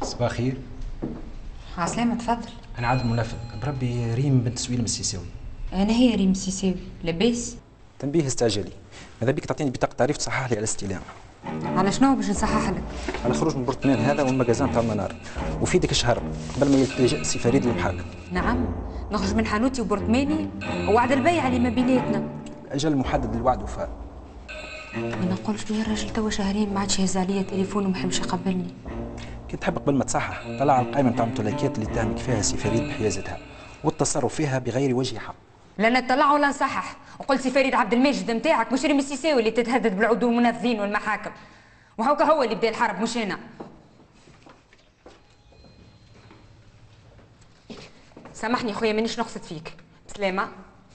صباح خير. عسلامة، تفضل. أنا عادل منفذ، بربي ريم بنت سويلم السيساوي. أنا هي ريم السيساوي، لاباس؟ تنبيه استعجالي، ماذا بيك تعطيني بطاقة تعريف تصحح لي على الاستلام. على شنو باش نصحح لك؟ على خروج من برطمان هذا والمجازان تاع المنار، وفي ديك الشهر قبل ما يلتجئ سي فريد للمحاكم. نعم، نخرج من حانوتي وبرطماني ووعد البيع اللي ما بيناتنا. الأجل المحدد للوعد وفاء. ما نقولش بيا الراجل توا شهرين ما عادش يهز عليا تليفون وما يحبش يقبلني. كي تحب قبل ما تصحح طلع على القائمة نتاع الممتلكات اللي تهمك فيها سي فريد بحيازتها والتصرف فيها بغير وجه حق. لا نطلع ولا نصحح، وقلت سي فريد عبد الماجد نتاعك مش ريم السيساوي اللي تتهدد بالعدو المنفذين والمحاكم، وهوكا هو اللي بدا الحرب مش انا. سامحني خويا مانيش نقصد فيك، بسلامة.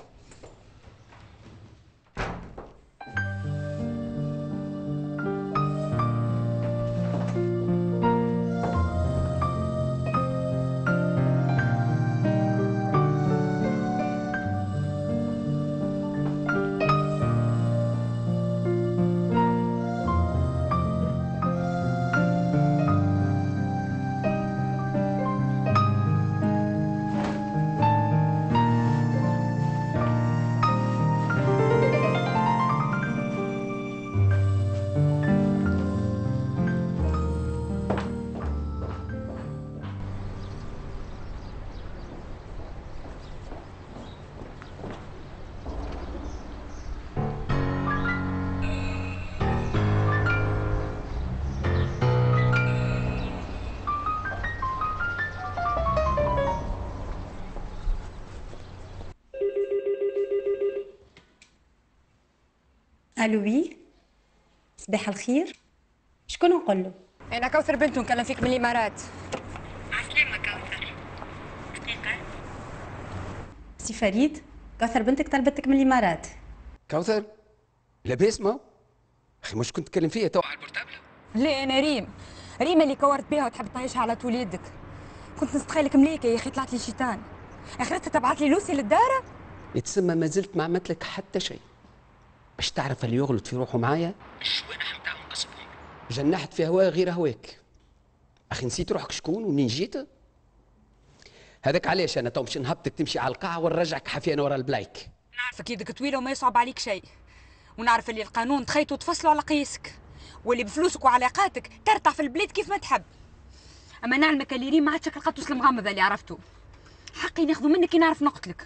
الو وي، صباح الخير. شكون نقول له؟ انا كوثر بنت نكلم فيك من الامارات. عسلامة كوثر. دقيقة. سي فريد، كوثر بنتك طلبتك من الامارات. كوثر؟ لاباس ما؟ اخي مش كنت تكلم فيا تو على البورتابل؟ لا انا ريم اللي كورت بها وتحب تعيشها على طول يدك. كنت نستخيلك مليكه يا اخي، طلعت لي شيطان. اخرتها تبعت لي لوسي للدار. يتسمى ما زلت ما عملت لك حتى شيء. باش تعرف اللي يغلط في روحه معايا الشوانح نتاعهم قصبهم. جنحت في هواه غير هواك. اخي نسيت روحك شكون ومنين جيت؟ هذاك علاش انا تو باش نهبطك تمشي على القاعه ونرجعك حفيانه ورا البلايك. نعرفك يدك طويله وما يصعب عليك شيء، ونعرف اللي القانون تخيطوا وتفصلوا على قياسك، واللي بفلوسك وعلاقاتك ترتع في البلاد كيف ما تحب. اما نعلمك اللي ريم ما عادش القطوس المغمضه اللي عرفته. حقي ناخذه منك كي نعرف نقتلك.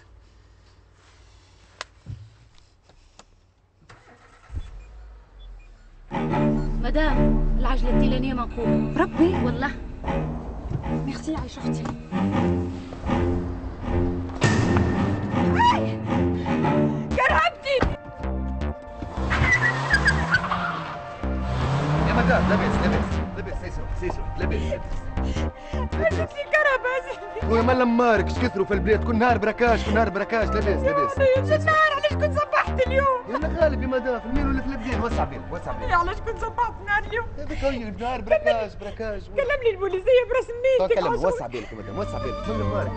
مدام العجلة التيلانية منقولة. ربي والله. ميرسي يا عيش اختي. كرهبتي يا مدام. لبس سيسو لبس نفسي الكرهبة هذه. ويا مال مارك اش كثروا في البلاد، كل نهار براكاش لبس النهار علاش كنت صبحت اليوم؟ يا غالب يا مدام في الميل ولا في البدين. وسع بينك يا علاش كنت صبحت نهار اليوم؟ هذاك هو نهار براكاش كلم لي البوليسية براس منين؟ كلم. وسع بينك يا مدام، وسع بينك من مارك.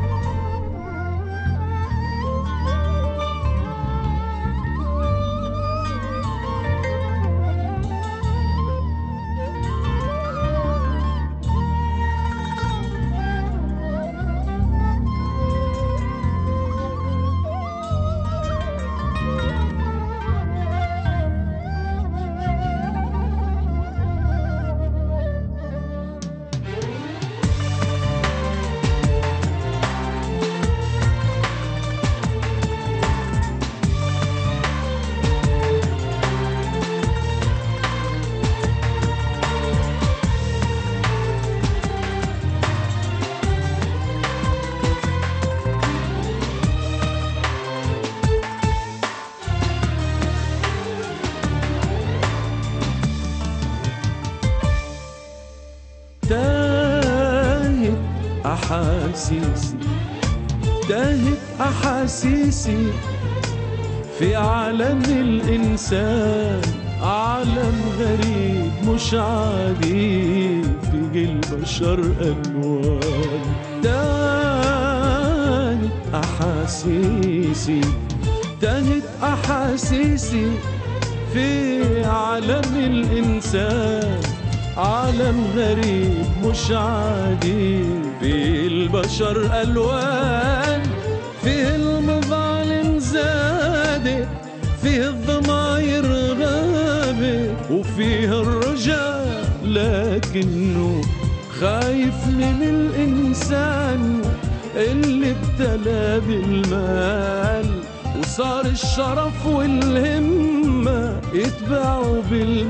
تاهت أحاسيسي في عالم الإنسان، عالم غريب مش عادي في البشر ألوان. تاهت أحاسيسي في عالم الإنسان، عالم غريب مش عادي. فيه البشر ألوان، فيه المظالم زادت، فيه الضماير غابت، وفيه الرجاء لكنه خايف من الإنسان اللي ابتلى بالمال، وصار الشرف والهمة يتبعوا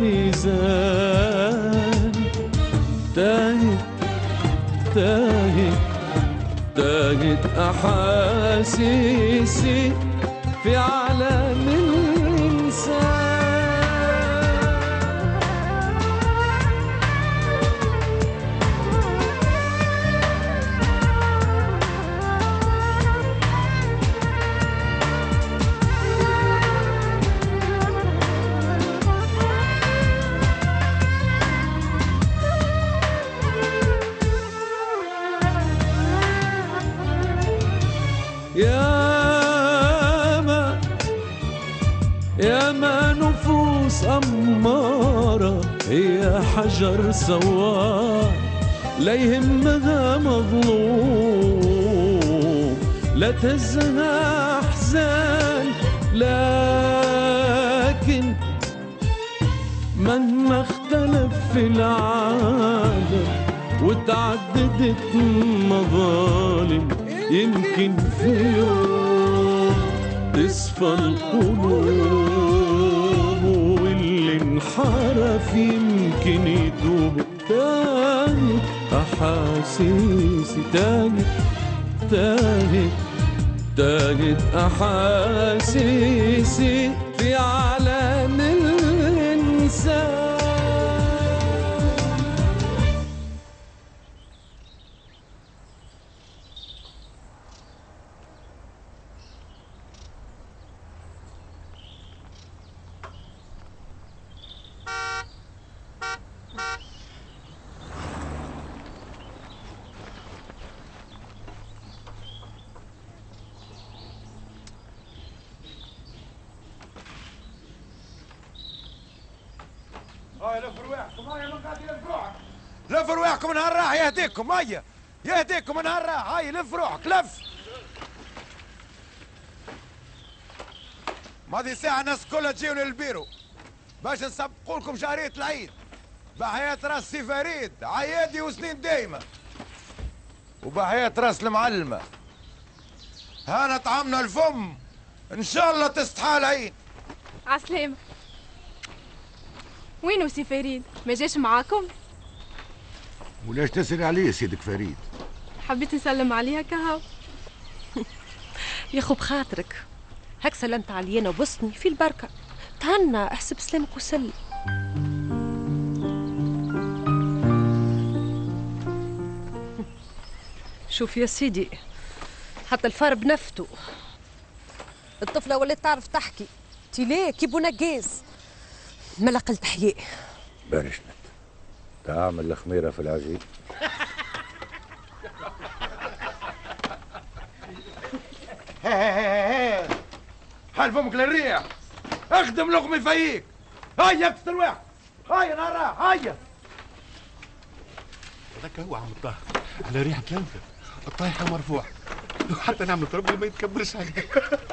بالميزان. تاهت تاهت تاهت أحاسيسي في عالم الإنسان. ياما نفوس أمارة هي حجر سوار، لا يهمها مظلوم لا تهزها أحزان، لكن مهما اختلف في العالم وتعددت مظالم، يمكن في يوم تصفى القلوب، واللي انحرف يمكن يتوب. تاهت أحاسيسي، تاهت تاهت تاهت أحاسيسي في عالم الإنسان. هاي لف رواحكم، هاي من قاعد يلف روحك. لف رواحكم نهار راح يهديكم، هيا يهديكم نهار راح، هاي لف روحك لف. ماضي ساعة الناس كلها تجيو للبيرو باش نسبقوا لكم شهرية العيد بحياة راس سي فريد عيادي وسنين دايمة، وبحياة راس المعلمة هانا طعمنا الفم، ان شاء الله تستحى العين. عسلامة. وينو سي فريد؟ ما جاش معاكم؟ وليش تسألي عليه سيدك فريد؟ حبيت نسلم عليها كهو. يا خو بخاطرك هك سلمت علينا وبصني في البركة، تهنى احسب سلامك وسلم. شوف يا سيدي، حتى الفار بنفته، الطفلة ولات تعرف تحكي، تيليه كي بونجاز ملا قلت حياء. بارشنت تعمل الخميرة في العجين. حال فمك للريح، اخدم لقمي فيك. هيا اكسر واحد، هيا نهار هيا. هذاك هو عم الطاهر على ريحة لنفة، الطايحة مرفوع، وحتى نعمل ربي ما يتكبرش عليه.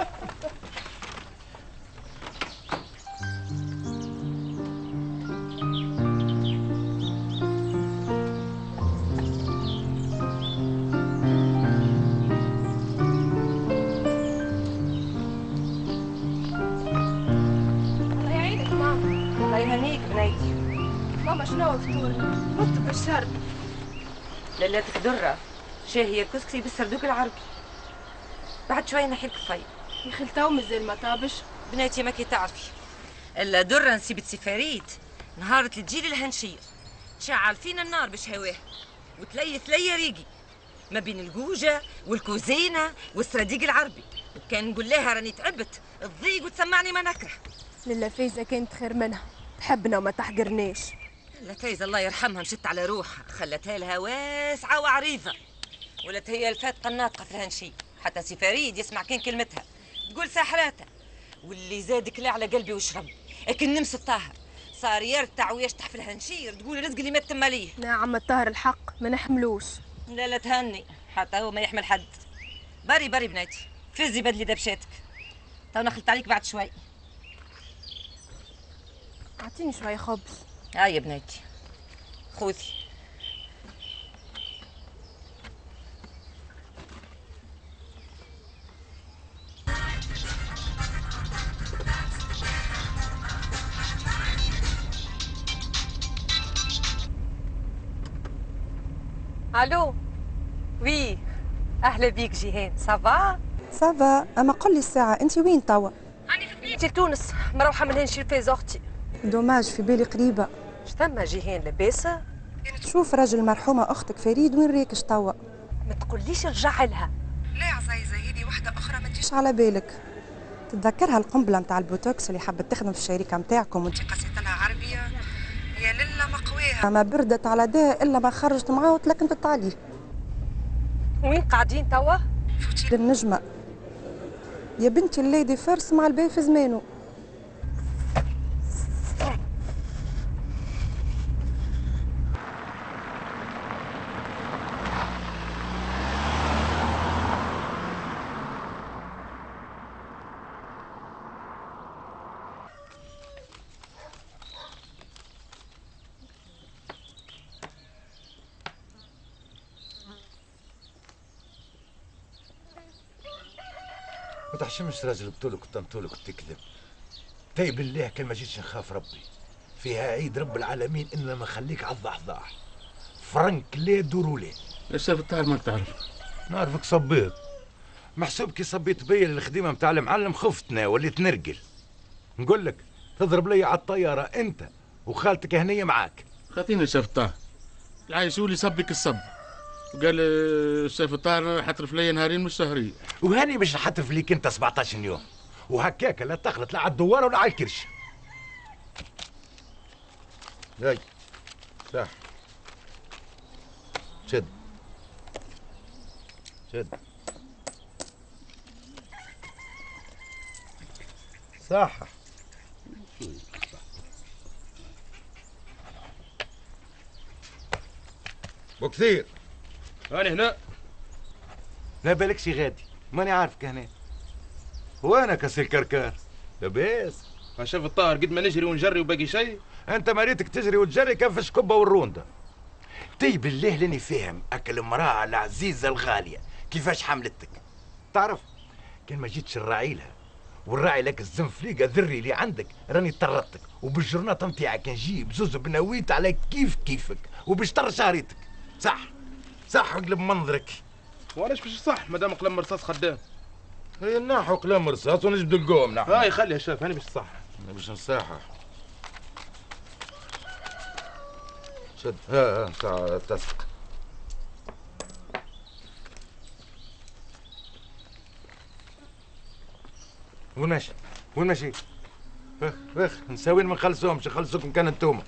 ماما شنو الفطور؟ نط بالشرب. ليلتك درة، شاهية الكسكسي بالسردوك العربي. بعد شوية نحيلك الفي. يا خلتها ومازال ما طابش. بناتي ماكي تعرفي. إلا درة نسيبة سي فريد، نهار اللي تجيلي الهنشير، تشعل فينا النار باش هواه، وتليث ليا ريقي ما بين الجوجة والكوزينة والسرديق العربي، وكان نقول لها راني تعبت، تضيق وتسمعني ما نكره. للا فايزة كانت خير منها، تحبنا وما تحقرناش. لا فايزة الله يرحمها مشت على روحها، خلتها لها واسعة وعريضة، ولت هي الفاتقة الناطقة في الهنشي، حتى سي فريد يسمع كان كلمتها تقول ساحراتها، واللي زاد كلا على قلبي وشرب، لكن نمس الطاهر صار يرتع ويشطح في الهنشير، تقول رزق اللي ما تم ليه. نعم الطاهر الحق ما نحملوش. لا لا تهني، حتى هو ما يحمل حد. بري بري بناتي، فزي بدلي دبشاتك، تو نخلط عليك بعد شوي. اعطيني شويه خبز. هاي يا بناتي خذي. الو وي، اهلا بيك جيهان. سافا سافا، اما قل لي الساعه انت وين توا؟ راني في بلادي لتونس، مروحه من هنا نشري فيز اختي. دوماج، في بالي قريبه. شتما جيهان لاباس؟ شوف راجل المرحومه اختك فريد وين راكش توا؟ ما تقوليش رجع لها. لا عزيزه، هذه وحده اخرى ما تجيش على بالك. تتذكرها القنبله نتاع البوتوكس اللي حبت تخدم في الشركه نتاعكم وانت قصيت لها عربيه؟ يا لله مقواها، ما بردت على ده الا ما خرجت معاه وتلكمت عليه. وين قاعدين توا؟ في النجمه يا بنتي، الليدي فارس مع الباي في زمانه. ما تحشمش راجل بطولك وطنطولك وتكذب. تاي بالله كان ما جيتش نخاف ربي. فيها عيد رب العالمين إلا ما خليك على الضحضاح. فرنك لا دوروا ليه. يا شاف الطاهر ما تعرف. نعرفك صبيت. محسوب كي صبيت بيا الخديمة متاع المعلم خفتنا وليت نرقل. نقول لك تضرب لي على الطيارة أنت وخالتك هنية معاك. خاطيني شاف الطاهر. العايشولي صبك الصب. وقال الشاف الطاهر حترف لي نهارين مش شهرين. وهاني باش حترف ليك انت 17 يوم. وهكاك لا تخلط لا على الدواره ولا على الكرش. هاي صح. شد شد صح. بكثير أنا هنا. لا بالكش غادي، ماني عارفك هنا. وانا كسي الكركار لاباس. شاف الطاهر قد ما نجري ونجري وباقي شيء. انت مريتك تجري وتجري كيف الشكبه والرونده. تي بالله لاني فاهم اكل المراه العزيزه الغاليه كيفاش حملتك. تعرف كان ما جيتش نراعي لها ونراعي لك الزنفليقه ذري اللي عندك راني طردتك، وبالجرناطه نتاعك نجيب زوز بنويت عليك كيف كيفك وبشطر شهريتك. صح صح وقلب منظرك. وعلاش باش صح مادام قلم رصاص خدام؟ هي ناحو قلم رصاص ونجبد القوم نحو. هاي خليها شاف انا باش صح. انا باش نصحح. شد ها ها تسق. وين ماشي؟ وين ماشي؟ اخ نساوين ما نخلصوهمش، نخلصوكم كان انتوما.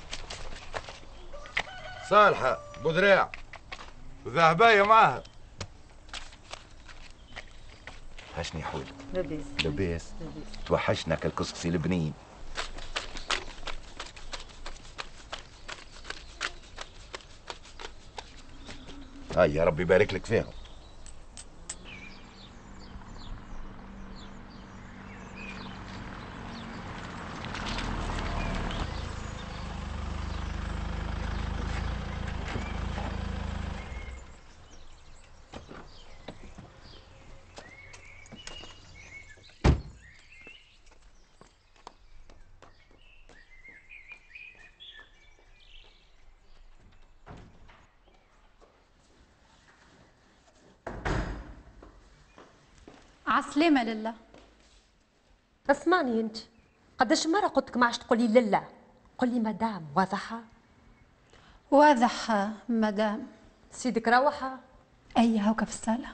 صالحة بودراع وذهباية معاها. هاشني يا حولك. لاباس لاباس. توحشنا كالكسكسي البنين. هاي يا ربي يبارك لك فيهم. عالسلامة لله. اسمعني انت، قداش مرة قلت لك ما عادش تقولي لله، قولي مدام. واضحة؟ واضحة مدام. سيدك روحة؟ أي هوكا في الصالة.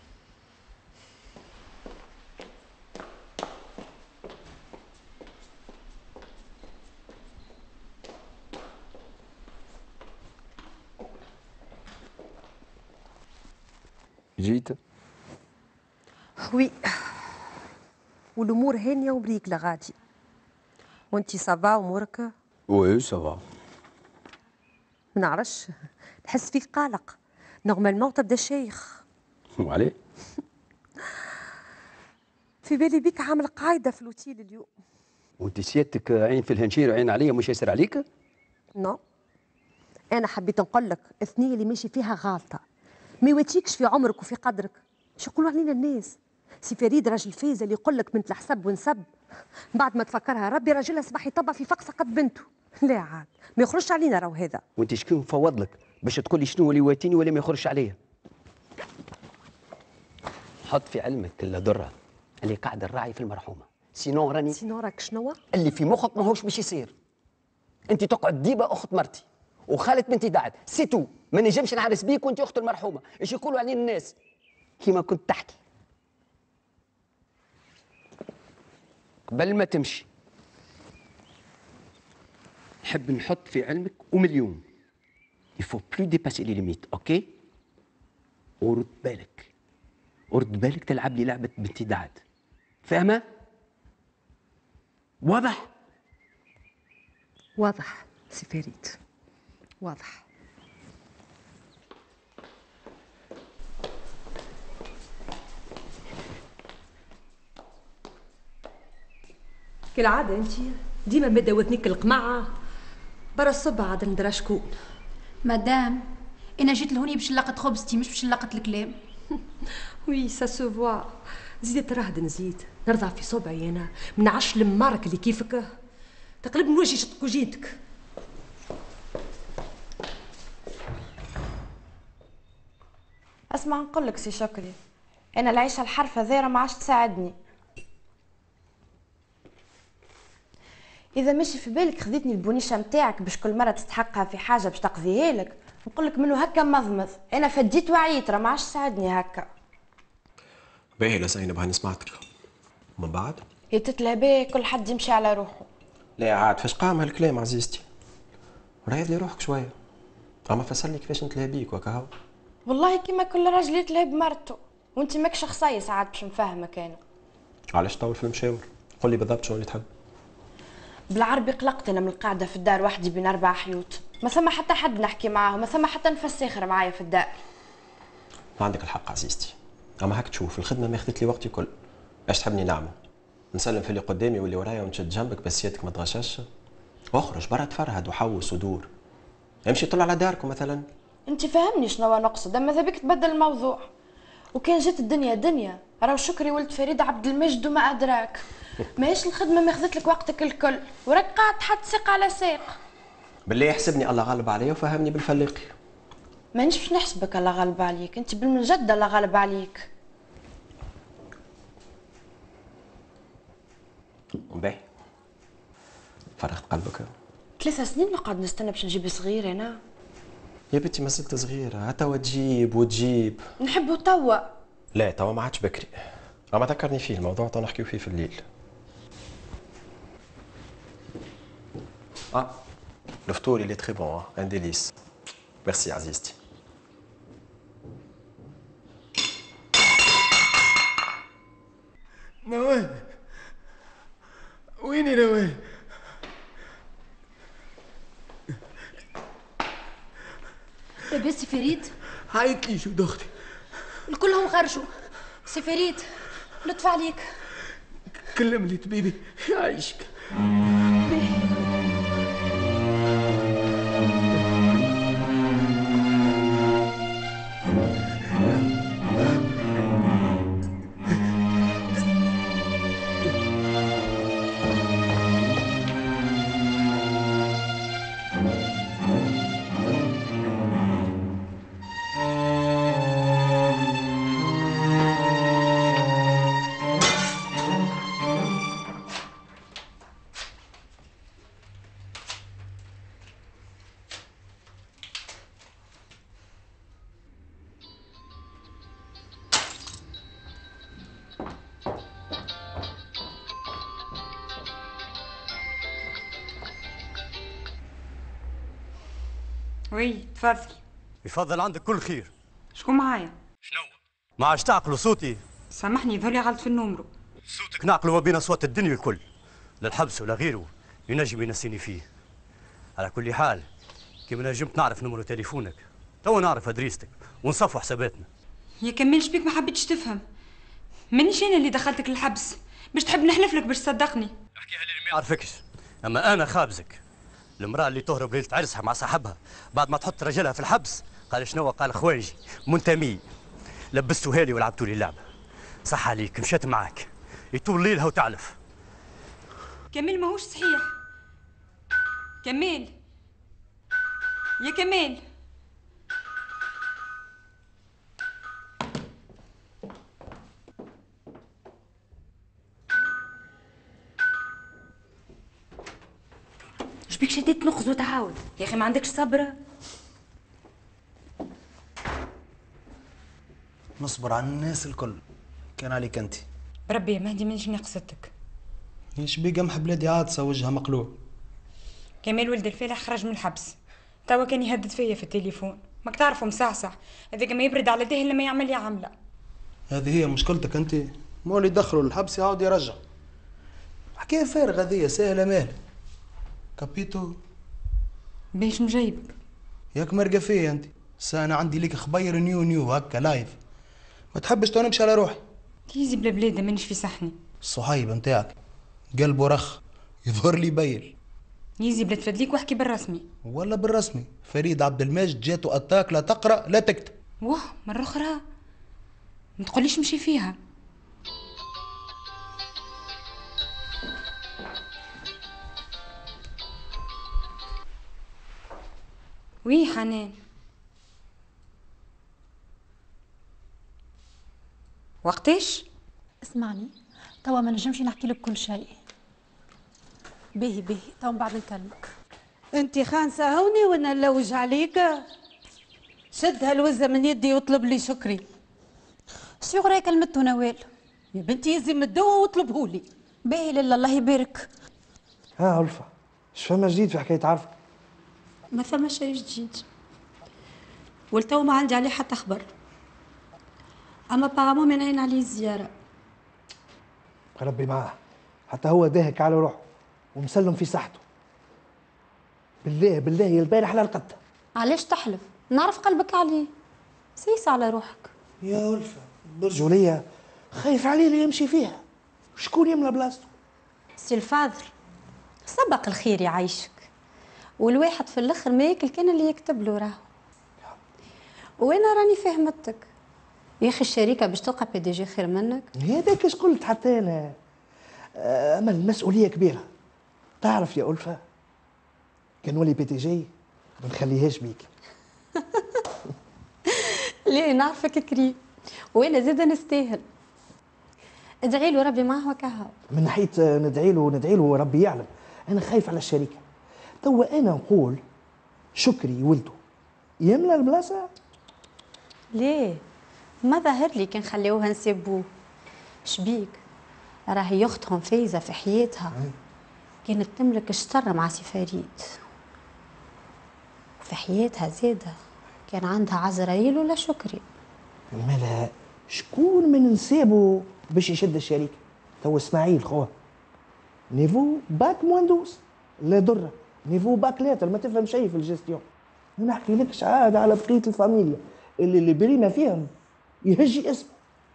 جيت؟ وي، والامور هانيه وبريكله غادي. وانتي صافا امورك؟ وي سافا. ما نعرفش، نحس فيك قلق. نورمالمون تبدا شيخ. وعليه؟ في بالي بيك عامل قاعده في الاوتيل اليوم. وانت سيادتك عين في الهنشير وعين عليا مش ياسر عليك؟ نو، انا حبيت نقول لك الثنيه اللي ماشي فيها غالطه. ما يواتيكش في عمرك وفي قدرك. شو يقولوا علينا الناس؟ سي فريد راجل فايز اللي يقول لك بنت الحسب ونسب، بعد ما تفكرها ربي راجلها صباح يطبع في فقسه قد بنته. لا عاد ما يخرجش علينا راهو هذا. وانت شكون مفوض لك باش تقول لي شنو اللي واتيني ولا ما يخرجش عليا؟ حط في علمك الدره اللي قاعد الراعي في المرحومه، سينو راني سينو راك شنو؟ اللي في مخك ماهوش باش يصير. انت تقعد ديبه اخت مرتي وخالة بنتي دعت سي تو، ما نجمش نعرس بيك وانت اخت المرحومه. ايش يقولوا علينا الناس؟ كيما كنت تحكي قبل ما تمشي، نحب نحط في علمك ومليون يفو بلو ديباسي لي ليميت، اوكي؟ ورد بالك تلعب لي لعبه بنتي دعت، فاهمه؟ واضح؟ واضح سي فريد، واضح. كالعادة انت ديما مادة وثنيك القمعة برا الصبع عاد ندرى شكون. مدام انا جيت لهوني باش نلقط خبزتي مش باش نلقط الكلام. وي سا سو فوا. زيد ترهد نزيد نرضى في صبعي انا من 10 المارك اللي كيفك تقلب من وجهي شط كوجينتك. اسمع نقول لك سي شكري، انا العيشه الحرفه ذيرة ما عادش تساعدني. اذا ماشي في بالك خذيتني البونيشه نتاعك باش كل مره تستحقها في حاجه باش تقضيها لك، نقول لك منه هكا مضمض. انا فديت وعيت راه ما عادش تساعدني هكا. باهي لا زينب هاني سمعتك. ومن بعد؟ يا تتلهى كل حد يمشي على روحه. لا عاد فاش قام هالكلام عزيزتي؟ ريض لي روحك شويه. اما فسرلي كيفاش نتلهى بيك وكا. والله كيما كل راجل يتلهى بمرته، وانت ماكش شخصيه ساعات باش نفهمك انا. علاش طول في المشاور؟ قول لي بالضبط شنو اللي تحب. بالعربي قلقت انا من القاعده في الدار وحدي بين 4 حيوط، ما ثم حتى حد نحكي معاه، ما ثم حتى نفس ساخر معايا في الدار. عندك الحق عزيزتي، اما هاك تشوف الخدمه ما خذت لي وقتي كل. اش تحبني نعمل؟ نسلم في اللي قدامي واللي ورايا ونشد جنبك بس سيادتك ما تغشاش؟ اخرج برا تفرهد وحوس ودور. امشي طلع على داركم مثلا. انت فهمني شنو نقصد، اما اذا بك تبدل الموضوع. وكان جات الدنيا دنيا، راهو شكري ولد فريد عبد المجيد وما ادراك. ماهيش الخدمه ما خذت لك وقتك الكل، وراك قاعد تحط ساق على ساق. بالله يحسبني الله غالب عليا وفهمني بالفليقي. مانيش باش نحسبك الله غالب عليك، انت بالمجد الله غالب عليك. باهي فرغت قلبك. 3 سنين نقعد نستنى باش نجيب صغير انا. يا بنتي ما زلت صغيره، توا تجيب وتجيب. نحبو توا. لا توا ما عادش بكري. اما ذكرني فيه الموضوع تو نحكيو فيه في الليل. الفطور اللي تري بون ان ديليس. ميرسي عزيزتي. نوال ويني نوال؟ لاباس سي فريد؟ عيط لي شو دختي؟ الكلهم خرجوا. سي فريد لطف عليك. كلم لي طبيبي يعيشك. وي تفضلي. يفضل عندك كل خير. شكون معايا؟ شنو؟ ما عادش تعقلوا صوتي؟ سامحني ذولي غلط في النومرو. صوتك نعقلوا ما بين اصوات الدنيا الكل، لا الحبس ولا غيره ينجم ينسيني فيه. على كل حال كيما نجمت نعرف نمرو تليفونك تو نعرف ادريستك ونصفوا حساباتنا. يا كمال شبيك ما حبيتش تفهم؟ مانيش انا اللي دخلتك للحبس باش تحب نحلف لك باش تصدقني. احكيها للي ما يعرفكش، اما انا خابزك. المراه اللي تهرب ليله عرسها مع صاحبها بعد ما تحط رجلها في الحبس قال شنو؟ قال خوايجي منتمي، لبستوها لي ولعبتوا لي اللعبه. صح عليك مشات معاك يطول ليلها وتعلف. كمال ماهوش صحيح. كمال يا كمال. شبيك شديت نقص وتعاود يا اخي؟ ما عندكش صبر؟ نصبر على الناس الكل، كان عليك انت. بربي يا مهدي مانيش قصدتك. ايش بيقى بلادي عاطسه وجهها مقلوع. كمال ولد الفالح خرج من الحبس، توا كان يهدد فيا في التليفون، ماك تعرفوا مصحصح هذاك ما يبرد على ديه لما يعمل لي عمله. هذه هي مشكلتك انت، مو اللي يدخلوا للحبس يعاود يرجع. حكايه فارغه هذه سهله ماهله. كابيتو باش مجيبك ياك مرقه فيا انت. انا عندي ليك خبير نيو هكا لايف، ما تحبش تو نمشي على روحي. تيزي بلا بلاد مانيش في صحني. الصهيب نتاعك قلبه رخ يظهر لي بيل. يزي بلا تفدليك واحكي بالرسمي. ولا بالرسمي، فريد عبد المجيد جاتو اتاك، لا تقرا لا تكتب. واه مرة أخرى ما تقوليش مشي فيها. وي حنان، وقتاش؟ اسمعني، توا ما نجمش نحكي لك كل شيء. باهي توا من بعد نكلمك. انت خانسه هوني وانا نلوج عليك؟ شد هالوزه من يدي واطلب لي شكري. شو غير كلمته نوال؟ يا بنتي يزي من الدواء واطلبهولي. باهي لله الله يبارك. ها ألفا، اش فما جديد في حكايه عرفه؟ ما فما شيء جديد، والتو ما عندي عليه حتى خبر. اما بارامون منعين عليه الزياره. ربي معاه، حتى هو داهك على روحه ومسلم في صحته. بالله يا البارح لا لقيتها. علاش تحلف؟ نعرف قلبك عليه، سيس على روحك. يا ألفا برجولية خايف عليه اللي يمشي فيها، شكون يملى بلاصتو؟ سي الفاضل سبق الخير يعيشك، والواحد في الاخر ما ياكل كان اللي يكتب له راهو. وانا راني فهمتك يا اخي، الشركه باش تلقى بي دي جي خير منك. هذاك اش قلت حتى انا، اما المسؤوليه كبيره. تعرف يا ألفا كان ولي بي تي جي ما نخليهاش بيك. ليه نعرفك كريم، وانا زاده نستاهل. ادعي له ربي معاه وكهو. من ناحيه ندعي له ربي يعلم، انا خايف على الشركه. توا انا نقول شكري ولده يملى البلاصه. ليه ما ظهر لي كان خليوها نسيبوه. شبيك راهي اختهم فايزه في حياتها كانت تملك الشطر مع سي فريد، وفي حياتها زاده كان عندها عزرايل ولا شكري. مالها شكون من نسابه باش يشد الشركه؟ تو اسماعيل خوه نيفو باك مواندوس لا ضره، نيفو باك لاتر ما تفهم شيء في الجيستيون. ما نحكي لكش عاد على بقيه الفاميليا اللي بريمه فيهم يهجي اسمه.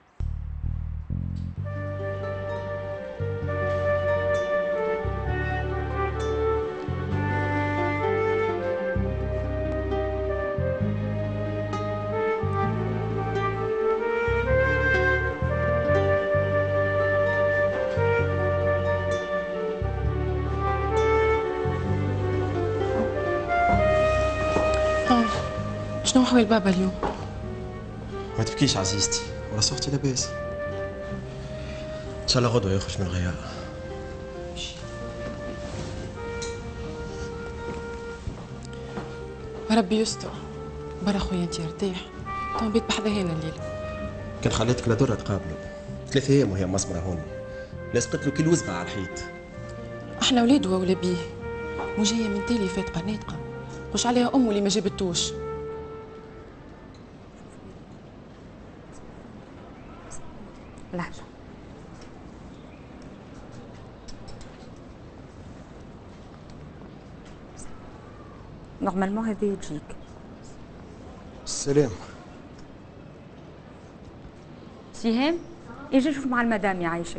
شنو حوال بابا اليوم؟ ما تبكيش عزيزتي، ولا صوتي لاباس. ان شاء الله غدوه يخرج من الغياب. ربي يستر. برا خويا انت ارتاح، تو بيت بحذاهنا الليله. كان خليتك لدرة تقابلوا 3 ايام وهي مصبره هون، لصقت له كل وزبه على الحيط. احنا ولاد ولا بيه، وجايه من تالي فاتقه ناطقه، خش عليها امه اللي ما جابتوش. لحظة، نورمالمون هذه تجيك. السلام. سهام اجي شوف مع المدام يعيشك.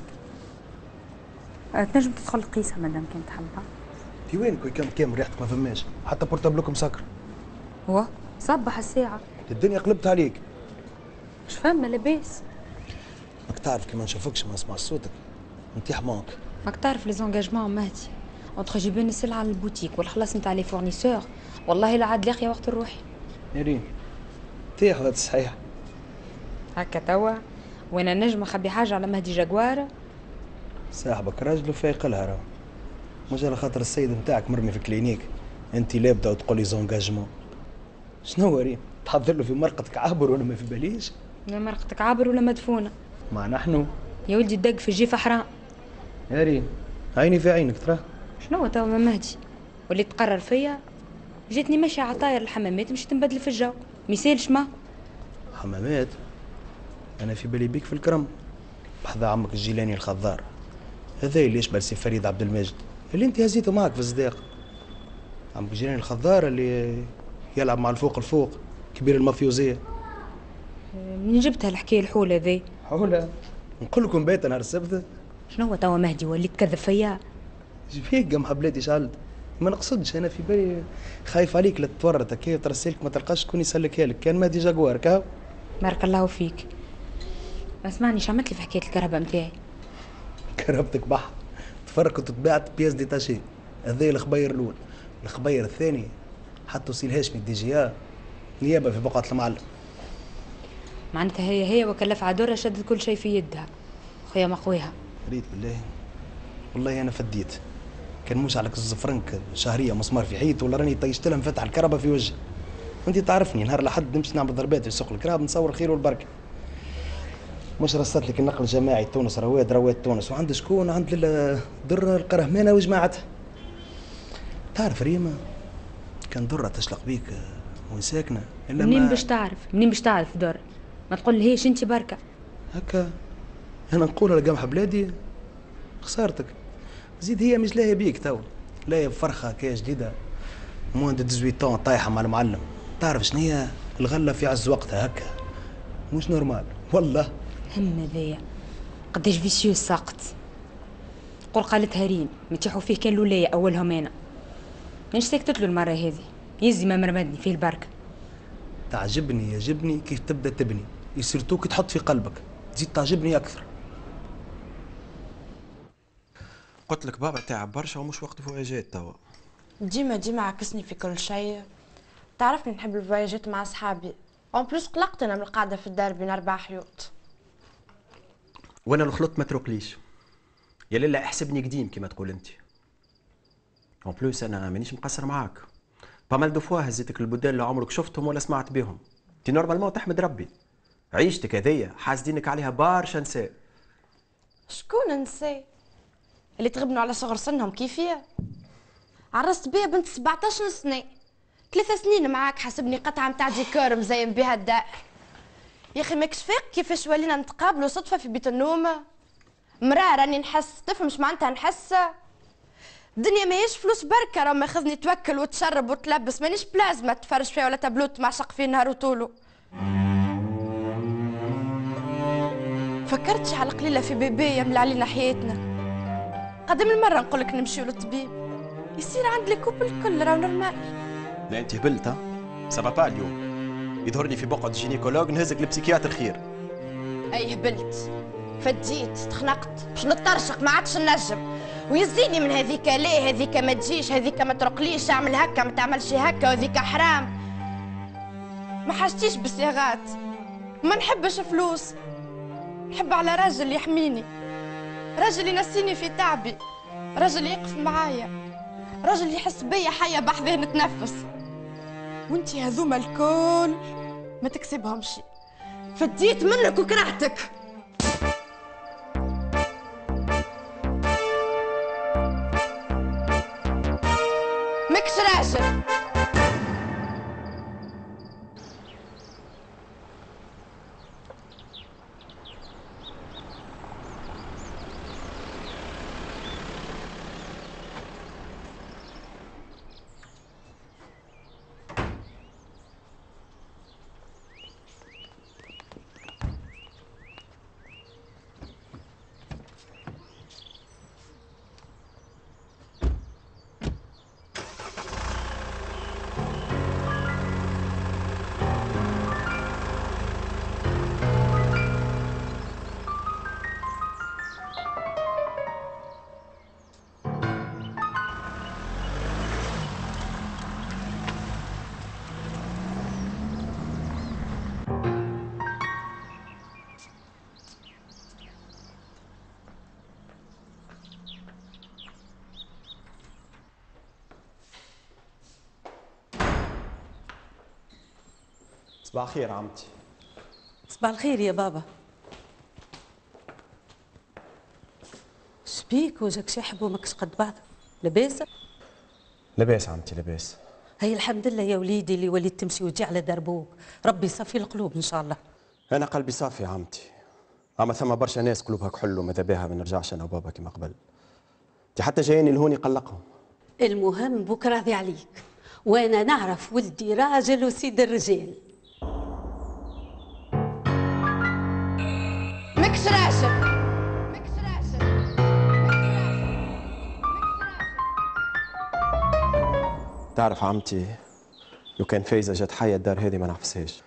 تنجم تدخل قيسها مدام كان تحبها. في وين كي كانت كامل ريحتك ما فماش، حتى بورتابلوك مسكر. هو صبح الساعة. الدنيا قلبت عليك. مش فاهمة لاباس. ماك تعرف كي ما نشوفكش ما نسمعش صوتك انت حماك. ماك تعرف لي زونجاجمون مهدي اونتخ جيبين السلعة للبوتيك والخلاص نتاع لي فورنيسور، والله لا عاد لاقيه وقت نروحي. يا ريم تيح هذا صحيح. هكا توا وانا نجم نخبي حاجة على مهدي جاكوار. صاحبك راجل فايق لها راه، مش على خاطر السيد نتاعك مرمي في كلينيك انت لابده وتقولي زونجاجمون. شنو هو ريم؟ تحضر له في مرقتك عابر ولا ما في باليش؟ لا مرقتك عابر ولا مدفونة؟ ما نحن يا ولدي الدق في الجيفة حرام. يا ريم عيني في عينك تراه. شنو توا ما مهدي واللي تقرر فيا جاتني ماشية على طاير الحمامات مشيت نبدل في الجو ميسالش ما حمامات. انا في بالي بيك في الكرم بحذا عمك الجيلاني الخضار، هذا اللي يشبه سي فريد عبد المجيد اللي انت هزيته معك في الصداق. عمك الجيلاني الخضار اللي يلعب مع الفوق الفوق كبير المافيوزيه. منين جبتها الحكايه الحوله ذي؟ حوله نقول لكم بيت نهار السبت. شنو توا مهدي وليت تكذب فيا؟ جبيك قمح بلادي شعلت، ما نقصدش انا في بالي خايف عليك لا تتورط هكا ترسلك ما تلقاش شكون يسلكها لك. كان مهدي جاكوار كاو. بارك الله فيك. اسمعني شو عملت لي في حكايه الكهرباء نتاعي؟ كهربتك بحر تفرك وتتباعت بياس ديتاشي. هذا الخبير الاول. الخبير الثاني حطوا سي الهاشمي الدي جي ا نيابه في بقعه المعلم. معناتها هي وكلف عدوره شدت كل شيء في يدها. خويا مقويها. ريت بالله والله انا فديت. كان موش عليك زوز فرنك شهريه مسمار في حيط ولا راني طيشت لها مفتح الكهرباء في وجهي. وانت تعرفني نهار لحد نمشي نعمل ضربات في سوق الكراب نصور الخير والبركه. مش رصت لك النقل الجماعي تونس رواد تونس وعند شكون عند درة القرهمانه وجماعتها. تعرف ريما كان درة تشلق بيك وين ساكنه الا منين باش تعرف درة؟ ما تقول لهيش انت بركه هكا. انا نقولها لقمح بلادي خسارتك. زيد هي مش لاهيه بيك تو، لاهيه بفرخه كايه جديده موند 18 طايحه مع المعلم. تعرف شنو هي الغله في عز وقتها هكا مش نورمال والله. هم ذايا قداش فيسيو ساقط. قول قالتها ريم متيحوا فيه كان لولاية اولهم انا. مانيش سكتت له المره هذه يزي ما مرمدني فيه البركه. يعجبني كيف تبدا تبني يسيرتو كي تحط في قلبك تزيد تعجبني اكثر. قلت لك بابا تعب برشا ومش وقت فواياجات توا. ديما عكسني في كل شيء. تعرفني نحب الفواياجات مع اصحابي. اون بلوس قلقت انا من القعده في الدار بين 4 حيوط. وانا الخلط ما تروقليش يا ليلى، احسبني قديم كما تقول انت. اون بلوس انا مانيش مقصر معاك. بامال دو فوا هزيتك البلدان اللي عمرك شفتهم ولا سمعت بهم. انت نورمالمون تحمد ربي. عيشتك هذيا حاسدينك عليها برشا نساء. شكون نساء؟ اللي تغبنوا على صغر سنهم كيفية؟ عرست بيا بنت 17 سنة، 3 سنين معاك حاسبني قطعة متاع ديكور مزين بها الدار. يا اخي ماكش فايق كيفاش ولينا نتقابلوا صدفة في بيت النوم. مراه راني نحس، تفهمش معناتها نحس. الدنيا ماهيش فلوس بركة، راه ماخذني توكل وتشرب وتلبس، مانيش بلازمة تفرج فيها ولا تابلوت معشق فيه نهار وطولو. فكرتش على قليلة في بيبي يملى علينا حياتنا. قدم المرة نقولك نمشيو للطبيب يصير عند الكوب الكل راه نورمال. لا انت هبلت ها؟ سافا اليوم يظهرني في بقعة جينيكولوج نهزك لبسيكياتر خير. اي هبلت فديت تخنقت باش نطرشق ما عادش نجم ويزيني من هذيك ليه هذيك ما تجيش هذيك ما ترقليش اعمل هكا ما تعملش هكا وهذيك حرام. ما حاجتيش بالصياغات ما نحبش فلوس، نحب على راجل يحميني، راجل ينسيني في تعبي، راجل يقف معايا، راجل يحس بيا حية بحذاه نتنفس. وانتي هذوما الكل ما تكسبهمش، فديت منك وكرهتك. ماكش راجل. صباح الخير عمتي. صباح الخير يا بابا. شبيك وجهك شاحب وماكش قد بعض؟ لاباس؟ لاباس عمتي لاباس. هي الحمد لله يا وليدي اللي وليت تمشي وتجي على دربوك، ربي يصفي القلوب ان شاء الله. انا قلبي صافي يا عمتي، اما ثم برشا ناس قلوبها كحل وماذا بها ما نرجعش انا وبابا كما قبل. انت حتى جايين لهون يقلقهم. المهم بوك راضي عليك، وانا نعرف ولدي راجل وسيد الرجال. ماكش راجل. تعرف عمتي لو كان فايزه جات حيه الدار هذه ما نحفسهاش.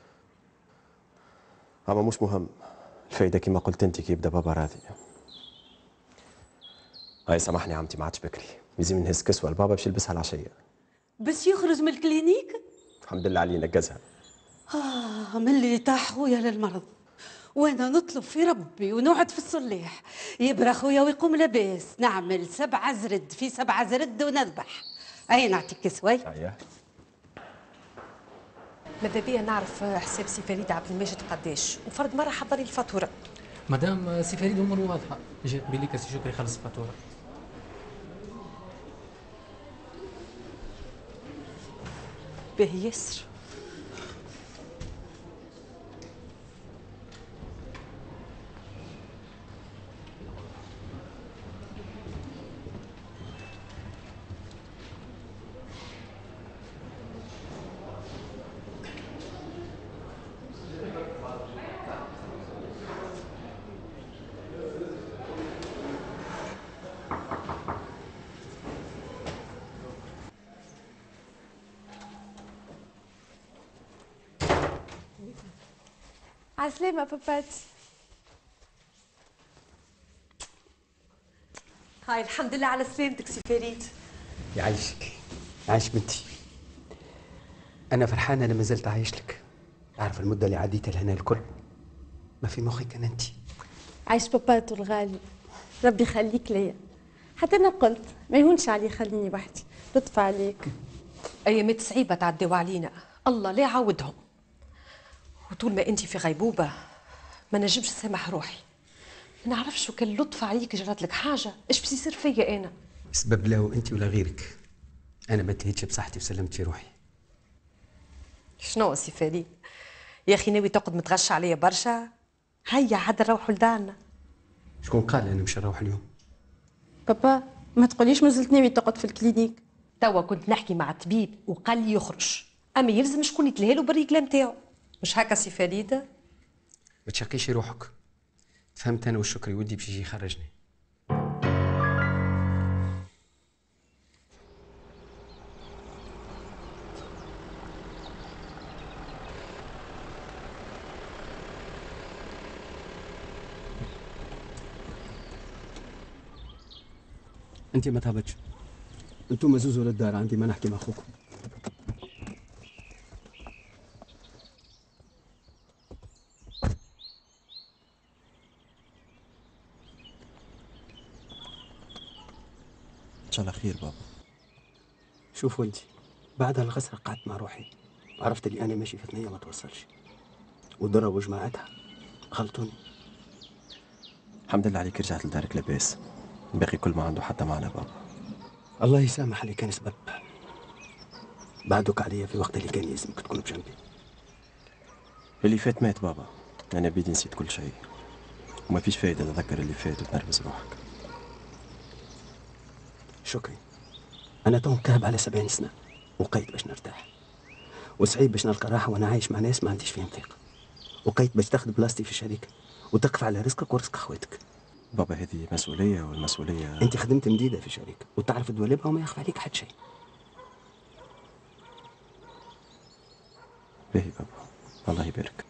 اما مش مهم، الفايده كما قلت انت كي يبدا بابا راضي. هاي سامحني عمتي ما عادش بكري، لازم نهز كسوه لبابا باش يلبسها العشيه. بس يخرج من الكلينيك؟ الحمد لله عليه نقزها. من اللي طاح خويا للمرض، وانا نطلب في ربي ونقعد في الصلاح يبرى خويا ويقوم لاباس، نعمل 7 زرد في 7 زرد ونذبح. اي نعطيك كسوي. اييه. ماذا بيا نعرف حساب سي فريد عبد المجيد قداش، وفرد مره حضري الفاتوره. مدام سي فريد اموره واضحه، جات بليك سي شكري خلص الفاتوره. باهي ياسر. عسلامة باباتي. هاي الحمد لله على سلامتك سي فريد. يعيشك، عايش بنتي. أنا فرحانة أنا ما زلت عايش لك. عارف المدة اللي عديتها لهنا الكل ما في مخي كان أنت. عايش باباتو الغالي، ربي يخليك ليا. حتى أنا قلت ما يهونش علي خليني وحدي، لطف عليك. أيامات صعيبة تعديو علينا، الله لا يعاودهم. وطول ما انت في غيبوبه ما نجمش نسامح روحي. ما نعرفش وكان لطف عليك جرات لك حاجه، ايش باش يصير فيا انا؟ سبب لا انت ولا غيرك. انا ما تهيتش بصحتي وسلمتي روحي. شنو سي فريد؟ يا اخي ناوي تقعد متغشى عليا برشا؟ هيا عاد نروحوا لدارنا. شكون قال انا مش نروح اليوم؟ بابا ما تقوليش مازلت ناوي تقعد في الكلينيك. توا كنت نحكي مع الطبيب وقال لي يخرج، اما يلزم شكون يتلهالو بالرجله نتاعو. مش هكا سي فريد؟ ما تشقيش روحك. فهمت انا والشكري ودي باش يجي يخرجني. انت ما تهبطش، انتم زوزوا للدار عندي ما نحكي مع اخوكم. ان شاء الله خير بابا. شوفوا انت بعد الغسرة قعدت مع روحي، عرفت اللي انا ماشي في ثنيه ما توصلش، والدرة وجماعتها غلطوني. الحمد لله عليك رجعت لدارك لاباس، باقي كل ما عنده حتى معنا بابا. الله يسامح اللي كان سبب. بعدك عليا في وقت اللي كان يلزمك تكون بجنبي. اللي فات مات بابا، انا بيدي نسيت كل شيء، وما فيش فايده تذكر اللي فات وتنرفز روحك. شكري، أنا تو كهب على 70 سنة وقيت باش نرتاح، وصعيب باش نلقى راحة وأنا عايش مع ناس ما عنديش فيهم ثقة، وقيت باش تاخذ بلاصتي في الشركة وتقف على رزقك ورزق أخواتك. بابا هذه مسؤولية، والمسؤولية أنت خدمت مديدة في الشركة وتعرف دوالبها وما يخفى عليك حد شيء. باهي بابا، الله يبارك.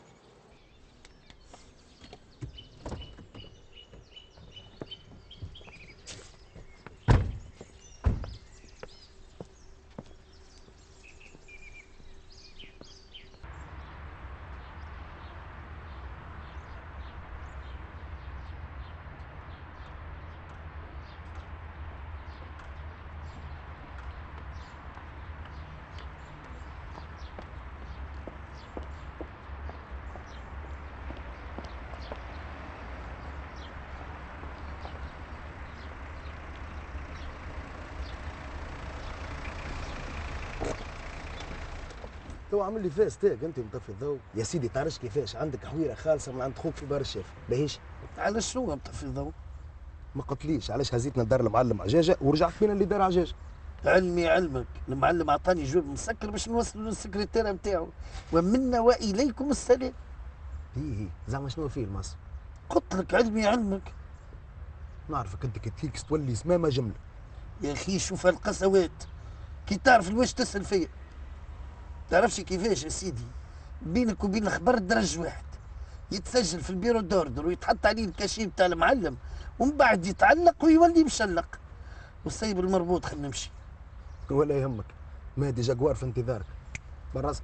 تو عامل لي فيها ستيك انت مطفي الضوء يا سيدي. تعرفش كيفاش عندك حويره خالصه من عند خوك في بار الشاف باهيش. على شنو مطفي الضوء؟ ما قلتليش علاش هزيتنا لدار المعلم عجاجه ورجعت فينا اللي دار عجاجه. علمي علمك، المعلم عطاني جواب مسكر باش نوصل للسكرتيره نتاعو، ومنا واليكم السلام. هي زعما شنو فيه المصر؟ قلت لك علمي علمك. نعرفك انت كتليكس تولي سمامه جمله. يا اخي شوف القسوات، كي تعرف الوجه تسال فيا. تعرفش كيفاش يا سيدي؟ بينك وبين الخبر درج واحد، يتسجل في البيرو دوردر ويتحط عليه الكاشي بتاع المعلم، ومن بعد يتعلق ويولي مشلق. والسيب المربوط خلينا نمشي. ولا يهمك، مهدي جاكوار في انتظارك. براسك.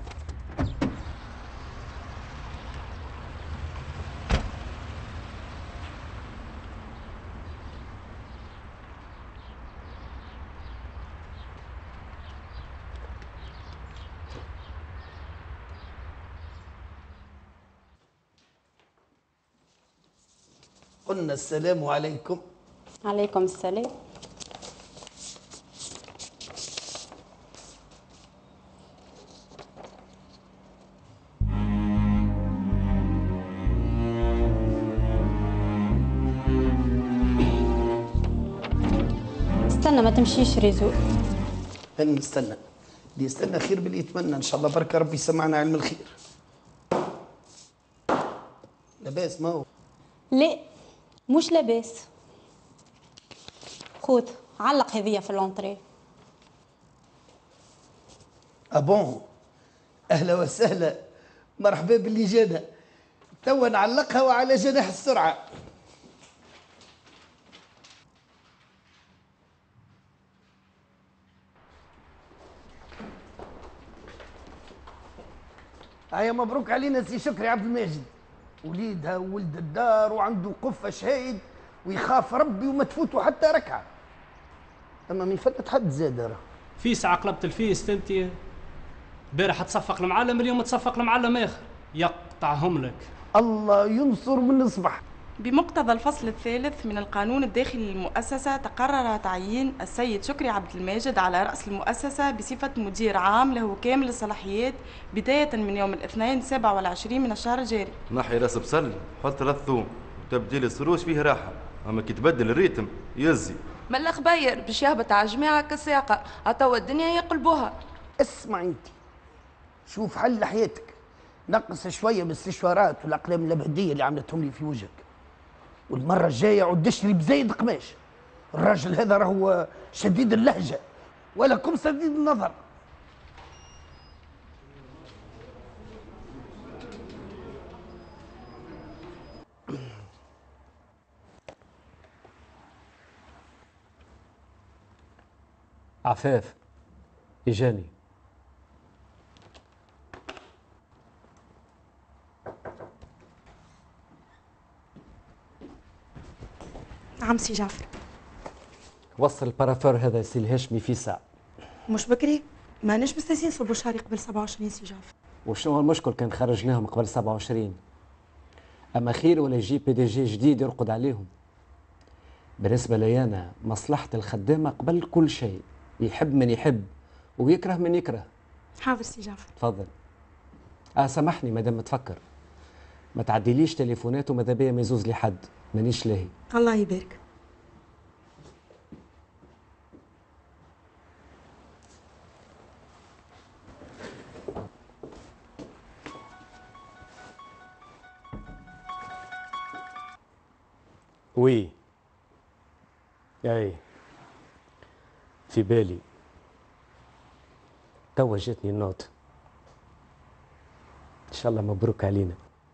قلنا السلام عليكم. عليكم السلام. استنى ما تمشيش ريزو. هل نستنى؟ اللي يستنى خير باللي يتمنى. ان شاء الله بركه ربي يسمعنا علم الخير. لاباس ما هو؟ لا مش لاباس. خذ علق هذيا في اللونطري. ابون اهلا وسهلا، مرحبا باللي جانا. توا نعلقها وعلى جناح السرعه. هيا مبروك علينا سي شكري عبد الماجد، وليدها وولد الدار وعنده قفه شهيد ويخاف ربي وما تفوتوا حتى ركعه. اما ما يفلت حد زاد راه. فيس عقلبت الفيس فهمتي؟ البارح تصفق المعلم، اليوم تصفق المعلم اخر، يقطعهم لك. الله ينصر من الصبح. بمقتضى الفصل الثالث من القانون الداخلي للمؤسسة تقرر تعيين السيد شكري عبد الماجد على رأس المؤسسة بصفة مدير عام له كامل الصلاحيات بداية من يوم الاثنين 27 من الشهر الجاري. نحي راس بصل، حط راس ثوم، وتبديل السروج فيه راحة، أما كي تبدل الريتم يزي. من الخباير باش يهبط على جماعة كالساقة، عطوا الدنيا يقلبوها. اسمع انت، شوف حل حياتك، نقص شوية من الاستشوارات والأقلام الأبدية اللي عملتهم لي في وجهك. والمرة الجاية عد اشتري بزايد قماش. الراجل هذا راهو شديد اللهجة ولكم سديد النظر. عفاف إجاني. نعم سي جعفر. وصل البارافور هذا سي الهاشمي في ساعة. مش بكري؟ ماناش مستنسين في البشاري قبل 27 سي جعفر. وشنو هو المشكل كان خرجناهم قبل 27؟ أما خير ولا يجي بي دي جي جديد يرقد عليهم. بالنسبة لي أنا مصلحة الخدامة قبل كل شيء، يحب من يحب ويكره من يكره. حاضر سي جعفر. تفضل. سامحني مادام تفكر، ما تعديليش تليفونات وماذا بيا ما يزوز لي حد، مانيش لاهي. الله يبارك. وي اي في بالي توا جاتني النوت. ان شاء الله مبروك علينا.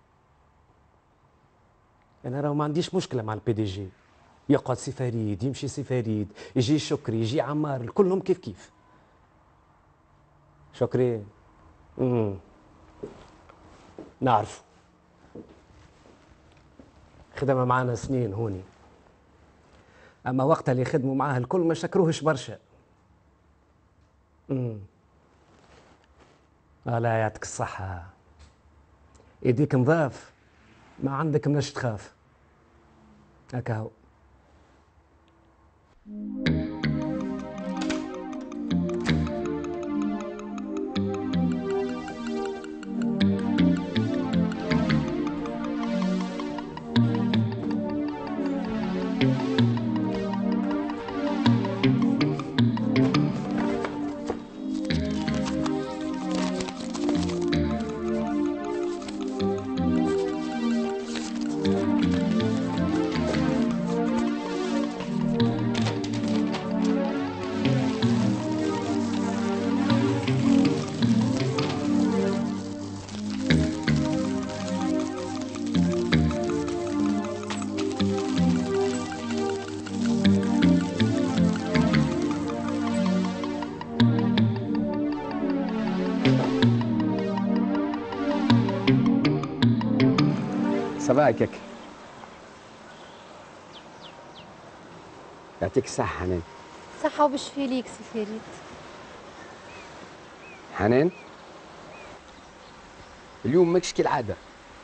انا راه ما عنديش مشكله مع البي دي جي، يقعد سي فريد يمشي سي فريد، يجي شكري يجي عمار، كلهم كيف كيف. شكري نعرف خدمه معانا سنين هوني، اما وقت اللي خدموا معاه الكل ما شكروهش برشا. لا يعطيك الصحة، ايديك نظاف، ما عندك مناش تخاف. هكا هو. صباحك ياك. يعطيك الصحة حنان. صحة وبشفي ليك سي فريد. حنان اليوم ماكش كالعادة.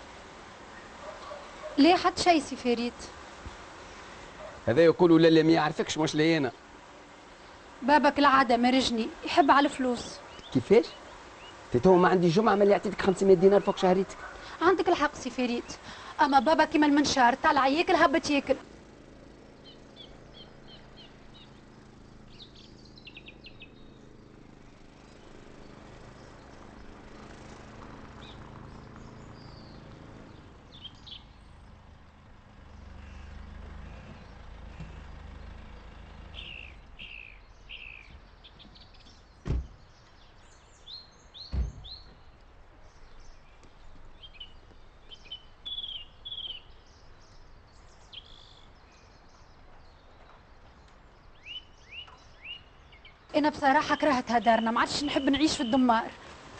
ليه حد شي سي فريد؟ هذا يقولوا لا ما يعرفكش مش لي انا. بابك العادة مرجني يحب على الفلوس. كيفاش؟ تو ما عندي جمعة ملي يعطيك 500 دينار فوق شهريتك. عندك الحق سي فريد، اما بابا كيما المنشار طالع ياكل هبط ياكل. أنا بصراحة كرهتها دارنا، ما عادش نحب نعيش في الدمار.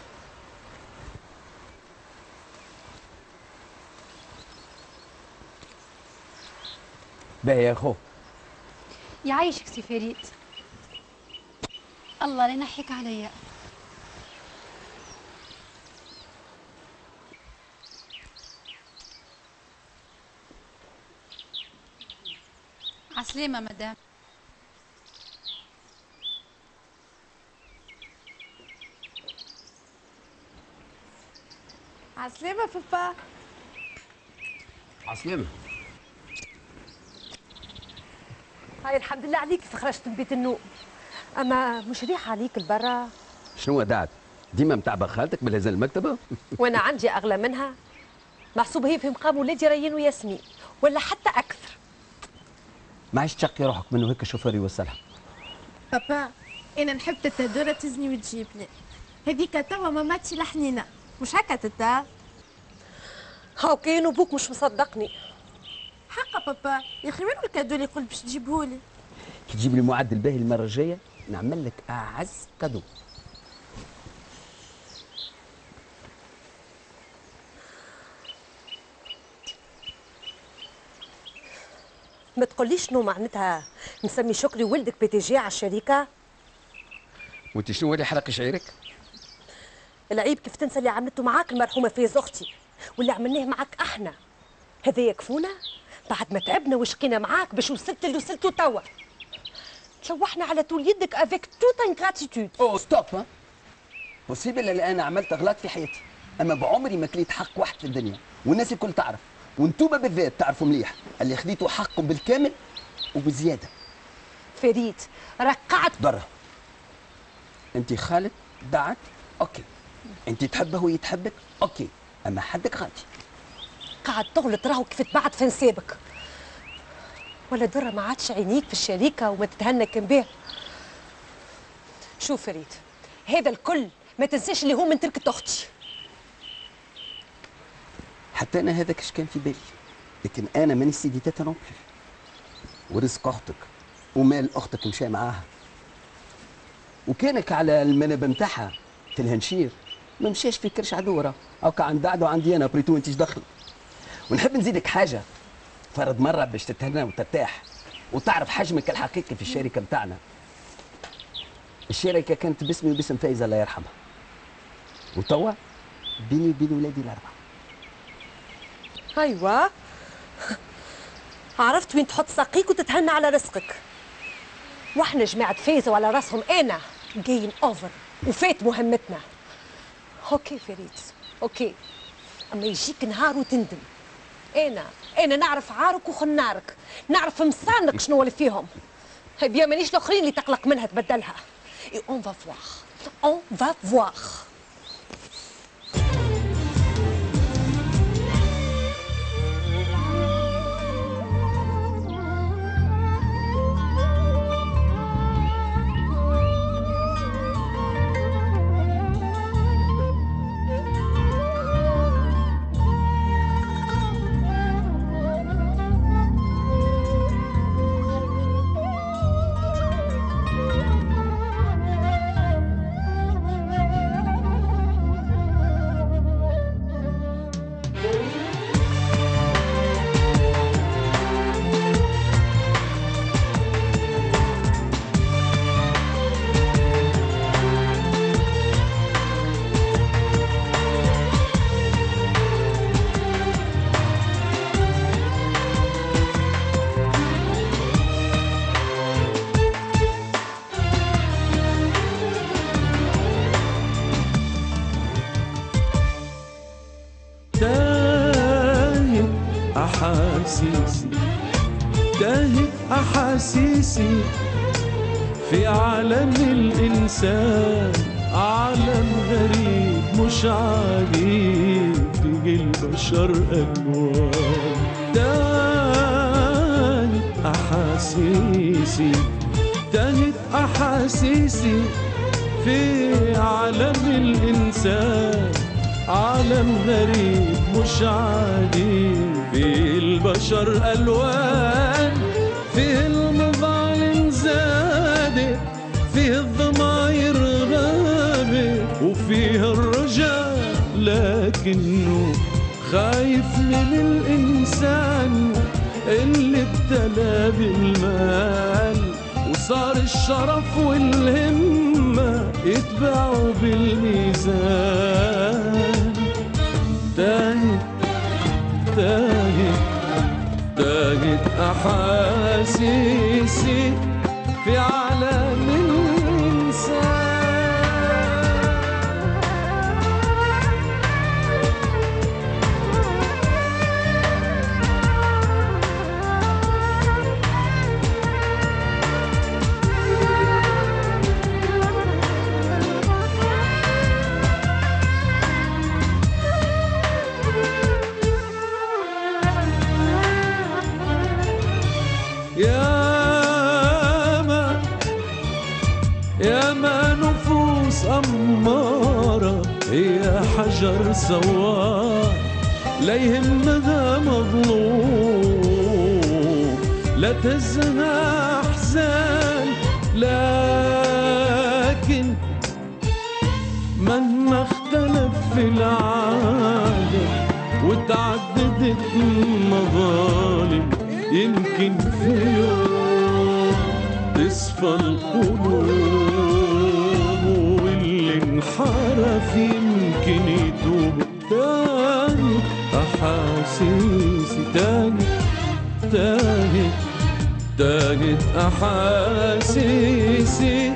باهي يا خو. يعيشك سي فريد. الله لا ينحيك عليا. عسلامة مدام. عسلامة بابا. عسلامة. هاي الحمد لله عليك كيف خرجت من بيت النوم. اما مش ريح عليك البرا. شنو دعت؟ ديما متعبة خالتك بالهزال المكتبة؟ وانا عندي اغلى منها. محسوبة هي في مقام ولادي ريان وياسمين ولا حتى اكثر. ما عادش تشقي روحك منه هيك الشوفير يوصلها. بابا انا نحب تتا دورة تزني وتجيبني. هذيك توا ماماتي لحنينة مش هكا تتا؟ هاو كاين وبوك مش مصدقني. حقا بابا يا اخي وين الكادو اللي قلت باش تجيبهولي؟ كي تجيب لي معدل باهي المرة الجاية نعمل لك أعز كادو. ما تقوليش شنو معناتها نسمي شكري ولدك بي تي جي على الشركة؟ وانت شنو اللي حرق شعيرك؟ العيب كيف تنسى اللي عملته معاك المرحومة فايز أختي واللي عملناه معاك احنا. هذا يكفونا بعد ما تعبنا وشقينا معاك باش وصلت اللي وصلتوا توا. تلوحنا على طول يدك افيك توت انغراتيتود. اوه ستوب. ها بوسيبل اللي انا عملت اغلاط في حياتي، اما بعمري ما كليت حق واحد في الدنيا، والناس الكل تعرف، وانتوما بالذات تعرفوا مليح اللي خذيتوا حقكم بالكامل وبزياده. فريد رقعت برا. انت خالد دعت اوكي، انت تحبه وهي تحبك اوكي، اما حدك غادي. قاعد تغلط راهو كيف تبعت في نسابك. ولا درة ما عادش عينيك في الشركة وما تتهنى كان بيه. شوف فريد هذا الكل ما تنساش اللي هو من تركة أختي. حتى أنا هذا كاش كان في بالي، لكن أنا ماني سيدي تاتا نوبل. ورزق أختك ومال أختك مشى معاها، وكانك على المنابة نتاعها تلهنشير ما مشاش في كرش عدورة هاكا عند دعدو عندي أنا بريتو أنت دخل. ونحب نزيدك حاجة فرض مرة باش تتهنى وترتاح وتعرف حجمك الحقيقي في الشركة بتاعنا. الشركة كانت باسمي وباسم فايزة الله يرحمها، وتوا بيني وبين ولادي الأربعة. أيوة عرفت وين تحط ساقيك وتتهنى على رزقك. واحنا جماعة فايزة وعلى راسهم أنا جيم أوفر وفات مهمتنا. أوكي فريد أوكي، أما يجيك نهار وتندم. أنا نعرف عارك وخنارك، نعرف مصانك شنو اللي فيهم. هيبيا مانيش الآخرين اللي تقلق منها تبدلها. Et on va voir. On va voir. أحاسيسي تاهت أحاسيسي في عالم الإنسان، عالم غريب مش عادي في البشر ألوان. تاهت أحاسيسي تاهت أحاسيسي في عالم الإنسان، عالم غريب مش عادي في البشر ألوان. فيه المظالم زادت، فيه الضماير غابت، وفيه الرجاء لكنه خايف من الإنسان اللي ابتلى بالمال، وصار الشرف والهمة يتبعوا بالميزان. تاهت تاهت تاهت أحاسيسي في عالم الإنسان. ياما نفوس أمارة هي حجر سوار، لا يهمها مظلوم لا تزهى أحزان، لكن مهما اختلف في العالم وتعددت المظالم، يمكن في يوم تصفى القلوب واللي انحرف يمكن يتوب. تاهت أحاسيسي تاهت تاهت أحاسيسي